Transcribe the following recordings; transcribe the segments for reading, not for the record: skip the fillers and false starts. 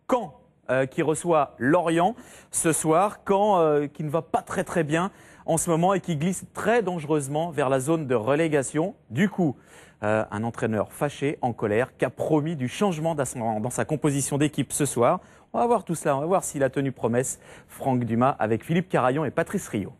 Caen qui reçoit Lorient ce soir. Caen qui ne va pas très bien en ce moment et qui glisse très dangereusement vers la zone de relégation. Du coup, un entraîneur fâché, en colère, qui a promis du changement dans sa composition d'équipe ce soir. On va voir tout cela, on va voir s'il a tenu promesse. Franck Dumas avec Philippe Carayon et Patrice Riot.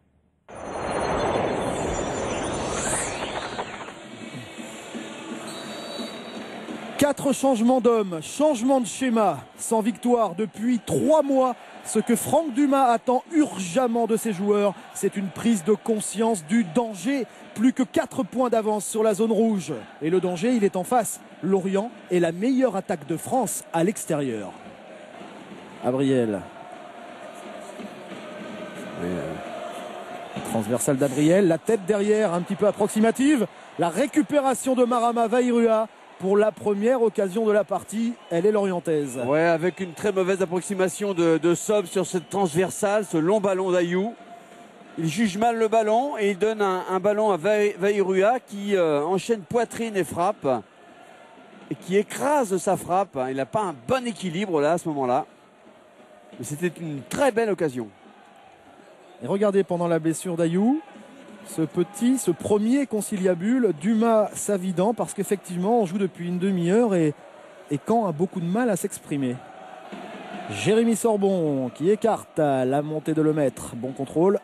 Quatre changements d'hommes, changement de schéma, sans victoire depuis 3 mois. Ce que Franck Dumas attend urgemment de ses joueurs, c'est une prise de conscience du danger. Plus que 4 points d'avance sur la zone rouge. Et le danger, il est en face. Lorient est la meilleure attaque de France à l'extérieur. Abriel. Transversale d'Abriel, la tête derrière, un petit peu approximative. La récupération de Marama Vairua. Pour la première occasion de la partie, elle est lorientaise. Ouais, avec une très mauvaise approximation de Sob sur cette transversale, ce long ballon d'Ayou. Il juge mal le ballon et il donne un ballon à Vairua qui enchaîne poitrine et frappe et qui écrase sa frappe. Il n'a pas un bon équilibre là à ce moment-là. Mais c'était une très belle occasion. Et regardez pendant la blessure d'Ayou, ce premier conciliabule, Dumas-Savidan, parce qu'effectivement on joue depuis une demi-heure et Caen a beaucoup de mal à s'exprimer. Jérémy Sorbon qui écarte la montée de Lemaître. Bon contrôle.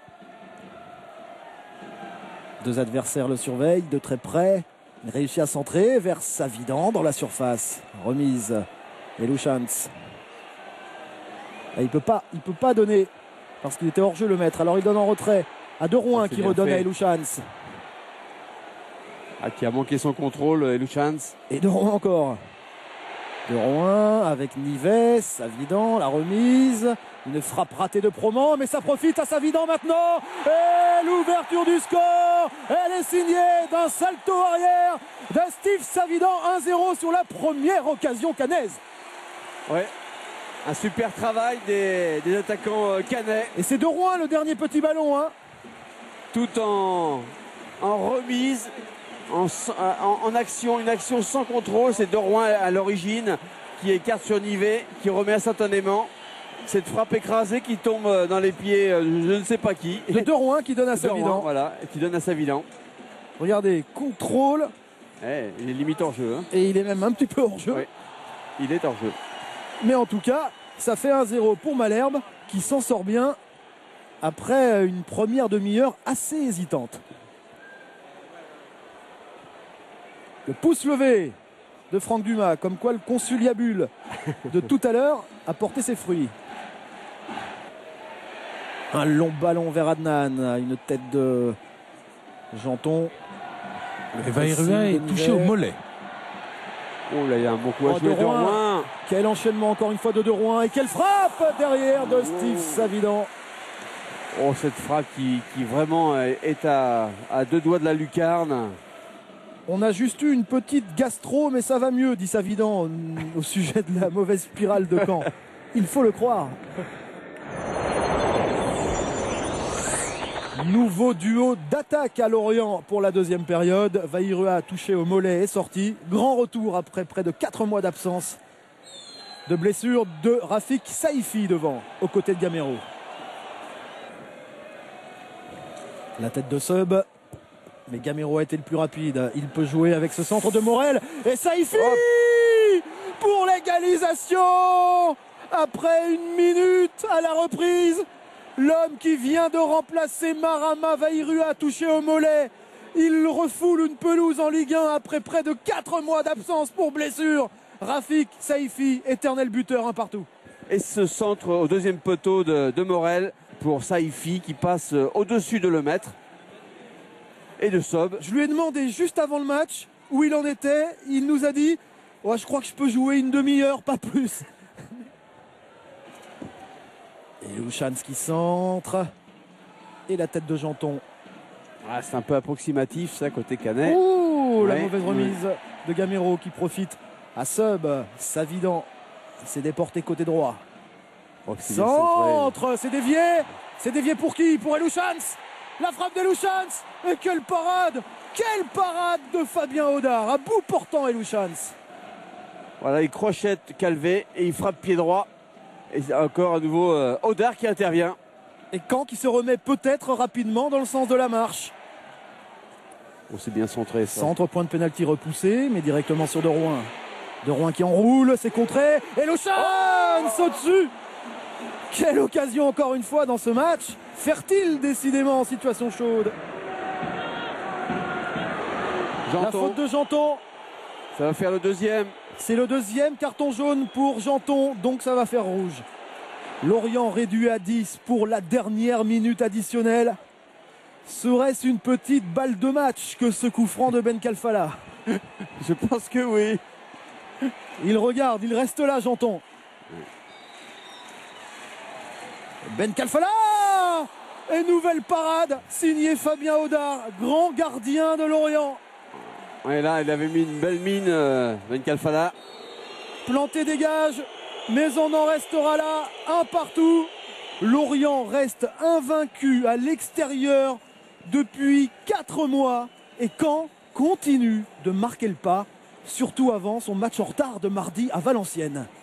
Deux adversaires le surveillent de très près. Il réussit à centrer vers Savidan dans la surface. Remise. Et Louchans. Il peut pas donner parce qu'il était hors jeu Lemaître. Alors il donne en retrait à De Rouen qui redonne à Elouchans. Qui a manqué son contrôle, Elouchans. Et De Rouen encore. De Rouen avec Nives, Savidan, la remise. Une frappe ratée de Proman, mais ça profite à Savidan maintenant. Et l'ouverture du score, elle est signée d'un salto arrière de Steve Savidan. 1-0 sur la première occasion cannaise. Ouais. Un super travail des attaquants cannais. Et c'est De Rouen le dernier petit ballon. Tout en remise, en action, une action sans contrôle. C'est De Rouen à l'origine qui écarte sur Nivet, qui remet instantanément. Cette frappe écrasée qui tombe dans les pieds, je ne sais pas qui. De Rouen qui donne à Savidan. Voilà, qui donne à Savidan. Regardez, contrôle. Il est limite hors jeu. Et il est même un petit peu hors jeu. Oui, il est hors jeu. Mais en tout cas, ça fait 1-0 pour Malherbe qui s'en sort bien après une première demi-heure assez hésitante. Le pouce levé de Franck Dumas, comme quoi le conciliabule de tout à l'heure a porté ses fruits. Un long ballon vers Adnan, une tête de Janton. Et Vairua est touché au mollet. Oh là, il y a un bon coup à jouer de Rouen. Quel enchaînement encore une fois de Rouen et quelle frappe derrière de Steve Savidan. Oh, cette frappe qui vraiment est à 2 doigts de la lucarne. On a juste eu une petite gastro, mais ça va mieux, dit Savidan au sujet de la mauvaise spirale de Caen. Il faut le croire. Nouveau duo d'attaque à Lorient pour la deuxième période. Vairua touché au mollet est sorti. Grand retour après près de 4 mois d'absence. De blessure de Rafik Saïfi devant, aux côtés de Gamero. La tête de Sub. Mais Gamero a été le plus rapide. Il peut jouer avec ce centre de Morel. Et Saïfi pour l'égalisation. Après 1 minute à la reprise. L'homme qui vient de remplacer Marama Vairua touché au mollet. Il refoule une pelouse en Ligue 1 après près de 4 mois d'absence pour blessure. Rafik Saïfi, éternel buteur, un partout. Et ce centre au deuxième poteau de Morel pour Saïfi qui passe au-dessus de Lemaître et de Sob. Je lui ai demandé juste avant le match où il en était. Il nous a dit oh, je crois que je peux jouer une demi-heure, pas plus. Et Louchans qui centre. Et la tête de Janton. C'est un peu approximatif ça côté canet. Ouh, la mauvaise remise de Gamero qui profite à Sub. Savidan s'est déporté côté droit. Centre, c'est dévié. C'est dévié pour qui? Pour Elouchans. La frappe d'Elouchans. Et quelle parade de Fabien Audard. À bout portant Elouchans. Voilà, il crochette Calvé et il frappe pied droit. Et c'est encore à nouveau Audard qui intervient. Et Caen qui se remet peut-être rapidement dans le sens de la marche. Oh, c'est bien centré ça. Centre, point de pénalty repoussé, mais directement sur De Rouen. De Rouen qui enroule, c'est contré. Et Louchan saute dessus. Quelle occasion encore une fois dans ce match. Fertile décidément en situation chaude. La faute de Janton. Ça va faire le deuxième. C'est le deuxième carton jaune pour Janton, donc ça va faire rouge. Lorient réduit à 10 pour la dernière minute additionnelle. Serait-ce une petite balle de match que ce coup franc de Ben Kalfala? Je pense que oui. Il regarde, il reste là, Janton. Ben Kalfala! Et nouvelle parade signée Fabien Audard, grand gardien de Lorient. Et là, il avait mis une belle mine, Ben Kalfala. Planté dégage, mais on en restera là, un partout. Lorient reste invaincu à l'extérieur depuis 4 mois et Caen continue de marquer le pas, surtout avant son match en retard de mardi à Valenciennes.